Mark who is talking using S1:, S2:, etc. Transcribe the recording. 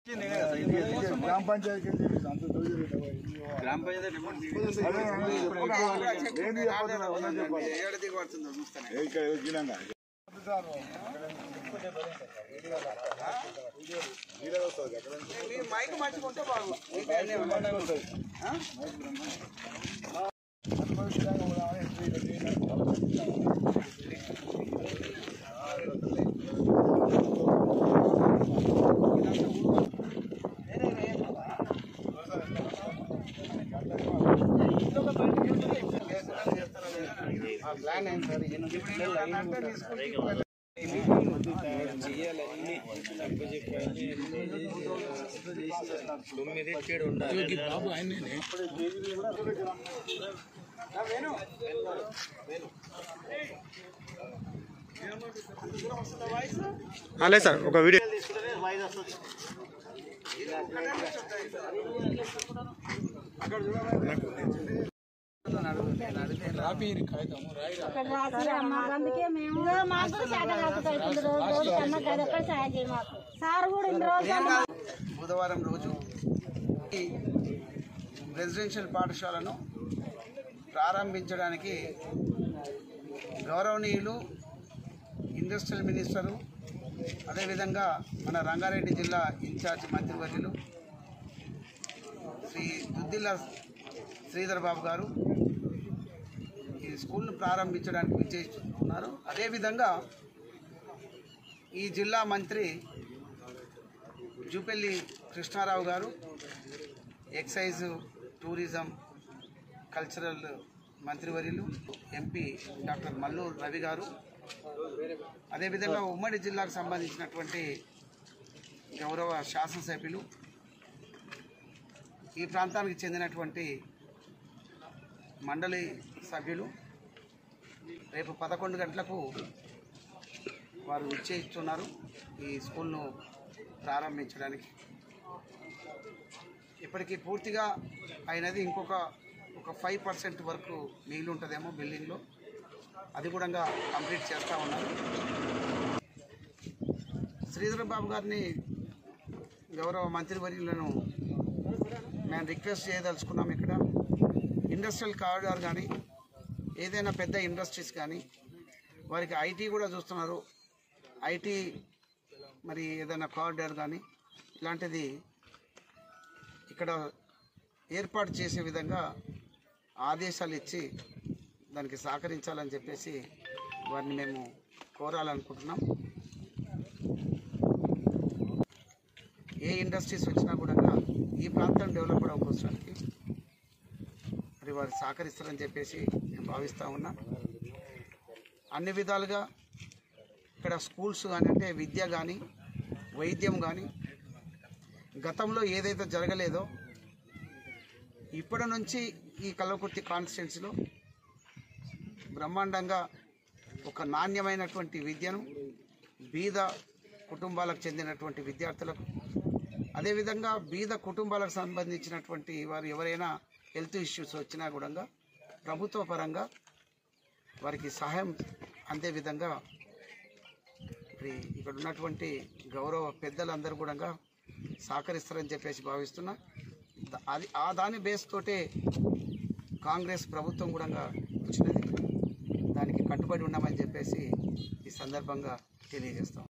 S1: ग्राम पंचायत ग्राम पंचायत మైక్ మార్చుకుంటే ప్లాన్ ఏంటి సార్? 8 పిల్లలు
S2: లేదు సార్ ఒక వీడియో
S1: బుధవారం రోజు ఈ రెసిడెన్షియల్ పాఠశాలను ప్రారంభించడానికి గౌరవనీయులు ఇండస్ట్రియల్ మినిస్టరు, అదేవిధంగా మన రంగారెడ్డి జిల్లా ఇన్ఛార్జ్ మంత్రివర్యులు శ్రీ దుద్దిల్ల శ్రీధర్ బాబు గారు ఈ స్కూల్ను ప్రారంభించడానికి విచ్చేస్తున్నారు. అదేవిధంగా ఈ జిల్లా మంత్రి జూపల్లి కృష్ణారావు గారు, ఎక్సైజ్, టూరిజం, కల్చరల్ మంత్రివర్యులు, ఎంపీ డాక్టర్ మల్లూరు రవి గారు, అదేవిధంగా ఉమ్మడి జిల్లాకు సంబంధించినటువంటి గౌరవ శాసనసభ్యులు, ఈ ప్రాంతానికి చెందినటువంటి మండలి సభ్యులు రేపు 11 గంటలకు వారు విచ్చేస్తున్నారు ఈ స్కూల్ను ప్రారంభించడానికి. ఇప్పటికీ పూర్తిగా అయినది ఇంకొక 5% వరకు మిగిలి ఉంటుందేమో బిల్డింగ్లో, అది కూడా కంప్లీట్ చేస్తూ ఉన్నారు. శ్రీధర్ బాబు గారిని గౌరవ మంత్రివర్యులను మేము రిక్వెస్ట్ చేయదలుచుకున్నాం. ఇక్కడ ఇండస్ట్రియల్ కారిడార్ కానీ ఏదైనా పెద్ద ఇండస్ట్రీస్ కానీ వారికి ఐటీ కూడా చూస్తున్నారు. ఐటీ మరి ఏదైనా కారిడార్ కానీ ఇలాంటిది ఇక్కడ ఏర్పాటు చేసే విధంగా ఆదేశాలు ఇచ్చి దానికి సహకరించాలని చెప్పేసి వారిని మేము కోరాలనుకుంటున్నాం. ఏ ఇండస్ట్రీస్ వచ్చినా కూడా ఈ ప్రాంతం డెవలప్ అవడం కోసానికి మరి వారు సహకరిస్తారని చెప్పేసి నేను భావిస్తూ ఉన్నా. అన్ని విధాలుగా ఇక్కడ స్కూల్స్ కానీ అంటే విద్య కానీ వైద్యం కానీ గతంలో ఏదైతే జరగలేదో ఇప్పటి నుంచి ఈ కల్వకుర్తి కాన్స్టిట్యున్సీలో బ్రహ్మాండంగా ఒక నాణ్యమైనటువంటి విద్యను బీద కుటుంబాలకు చెందినటువంటి విద్యార్థులకు, అదేవిధంగా బీద కుటుంబాలకు సంబంధించినటువంటి వారు ఎవరైనా హెల్త్ ఇష్యూస్ వచ్చినా కూడా ప్రభుత్వ పరంగా వారికి సహాయం అందే విధంగా ఇక్కడ ఉన్నటువంటి గౌరవ పెద్దలందరూ కూడా సహకరిస్తారని చెప్పేసి భావిస్తున్నా. దాని బేస్ తోటే కాంగ్రెస్ ప్రభుత్వం కూడా వచ్చినది, దానికి కట్టుబడి ఉన్నామని చెప్పేసి ఈ సందర్భంగా తెలియజేస్తాం.